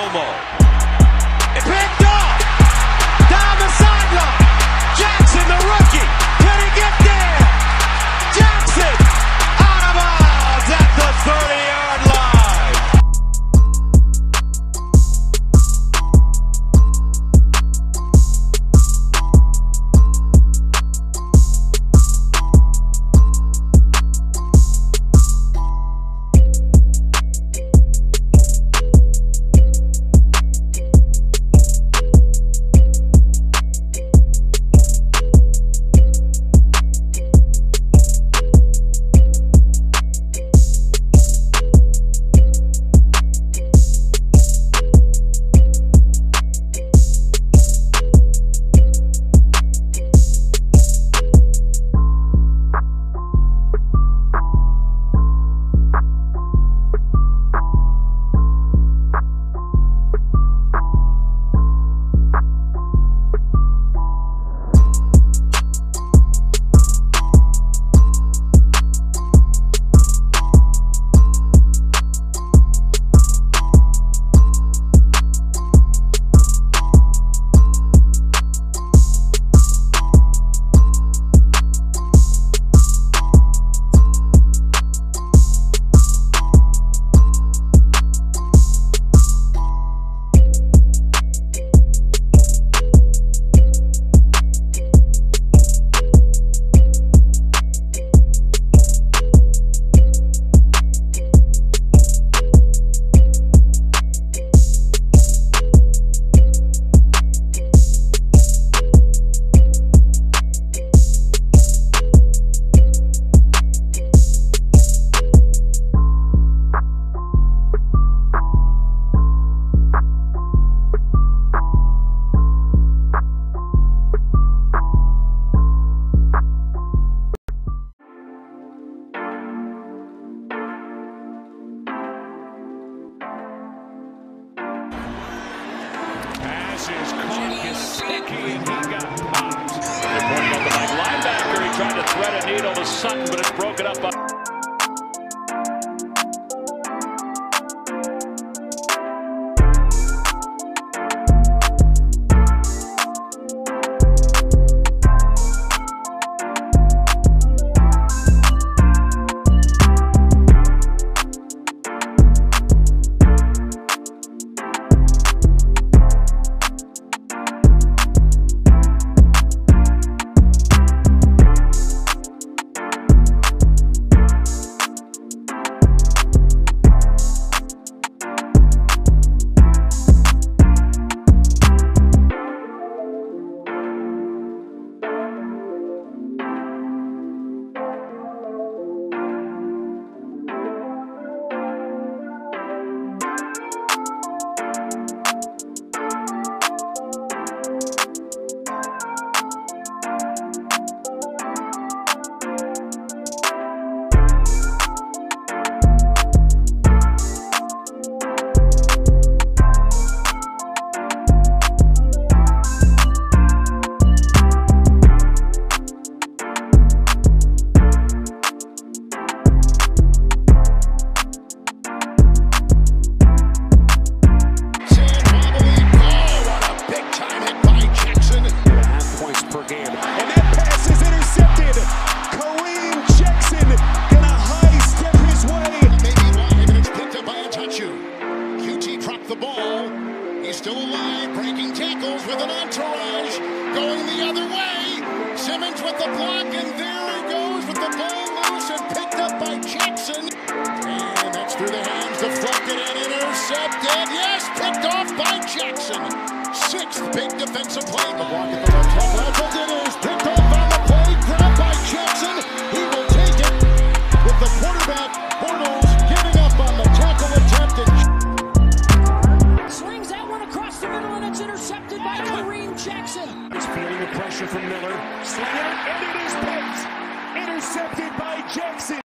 Romo. Picked off! Down the sideline! Jackson, the rookie! Can he get there? Jackson! Out of bounds at the 30-yard line! Is caught Gesicki and he got popped. They're pointing at the Mike linebacker. He tried to thread a needle to Sutton, but it's broken up by still alive, breaking tackles with an entourage, going the other way. Simmons with the block, and there he goes with the ball loose and picked up by Jackson. And that's through the hands, deflected and intercepted. Yes, picked off by Jackson. Sixth big defensive play. The block at the left tackle. It is picked off on the play, grabbed by Jackson. He will take it with the quarterback, Bortles, giving up on the tackle attempt. Slings that one across the middle, and it's intercepted by Kareem Jackson. He's feeling the pressure from Miller. Sling it, and it is picked. Intercepted by Jackson.